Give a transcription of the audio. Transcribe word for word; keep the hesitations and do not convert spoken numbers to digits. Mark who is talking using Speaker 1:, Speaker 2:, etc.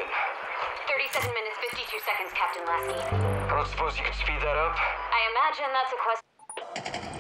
Speaker 1: happen?
Speaker 2: thirty-seven minutes, fifty-two seconds, Captain Lasky.
Speaker 1: I don't suppose you could speed that up?
Speaker 2: I imagine that's a question.